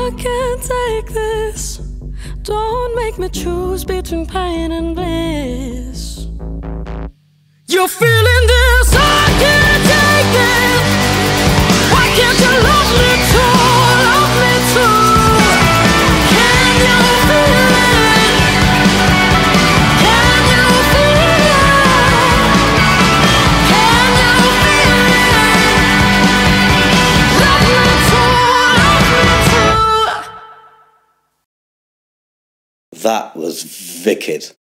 I can't take this. Don't make me choose between pain and bliss. You're feeling this, I can't take it. Why can't you love me too, love me too? Can you feel it? Can you feel it? Can you feel it? Love me too, love me too. That was wicked.